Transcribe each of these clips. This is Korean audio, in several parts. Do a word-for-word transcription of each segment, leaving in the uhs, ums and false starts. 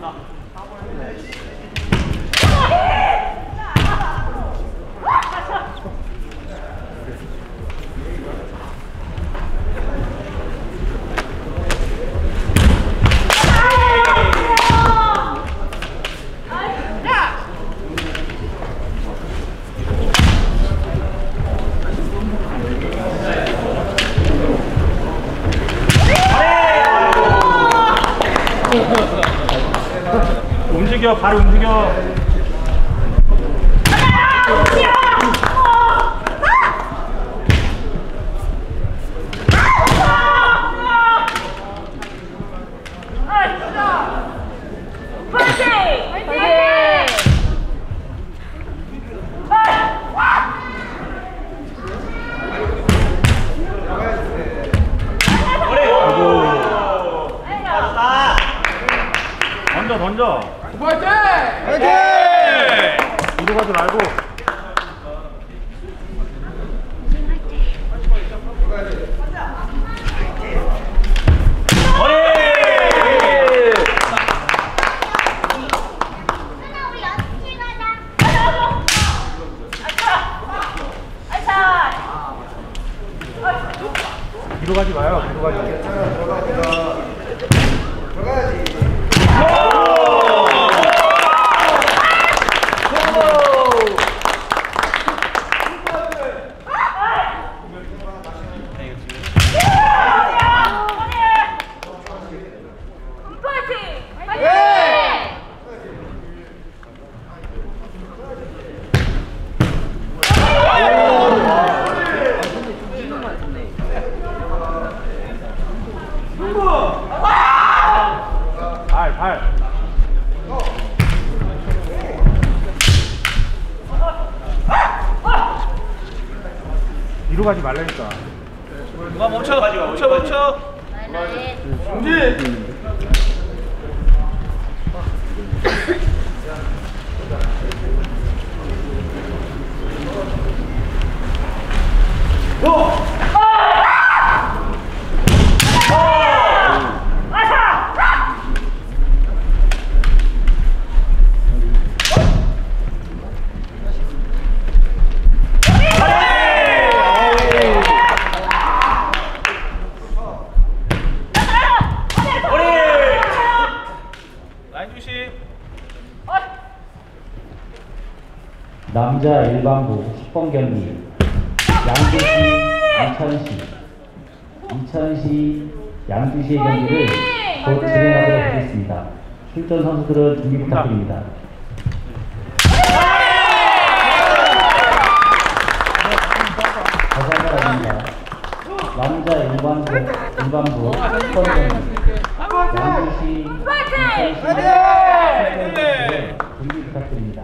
움직여, 바로 움직여. 던져, 던져. 화이팅! 화이팅! 뒤로 가지 말고. 뒤로 가지 마요. 뒤로 가지 마요. 들어가야지. 발, 발. 뒤로 가지 말라니까. 누가 멈춰, 멈춰, 멈춰. 준비. 남자 일반부 십 번 경기 양주시 이천시 이천시 양주시의 경기를 곧 진행하도록 하겠습니다. 출전 선수들은 준비 부탁드립니다. 다시 한번 합니다. 남자 일반부 일반부 십 번 경기 양주시 이천시 준비 부탁드립니다.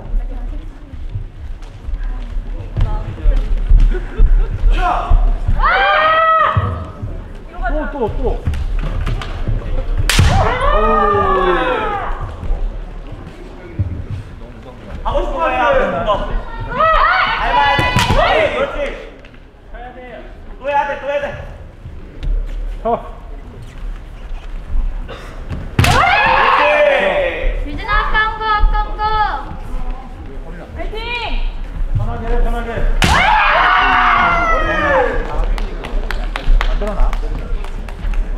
또, 또, 또. 하고 싶은 거야, 하고 싶은 거. 밟아야 돼. 그렇지. 쳐야 돼. 또 해야 돼, 또 해야 돼. 쳐. 그렇지. 유진아, 깡고, 깡고. 파이팅! 편하게 해, 편하게. 만들어놔.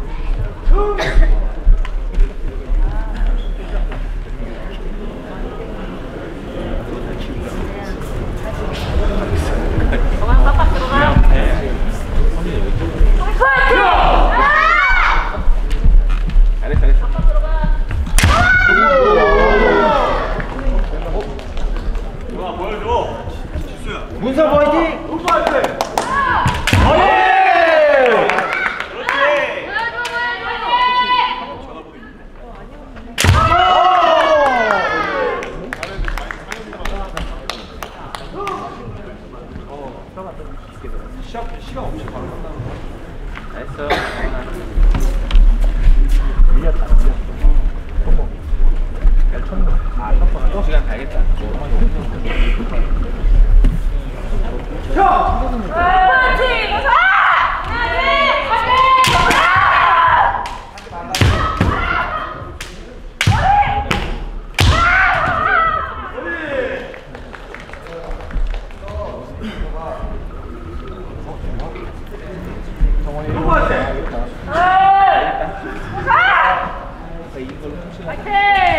파이팅!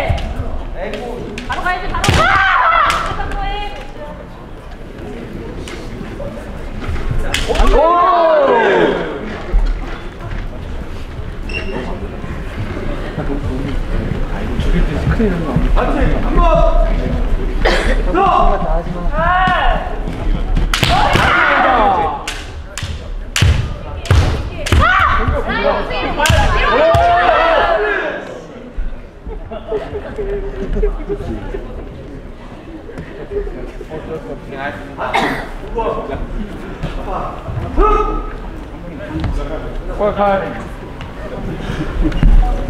바로 가야지, 바로 가! 성공해! 꼴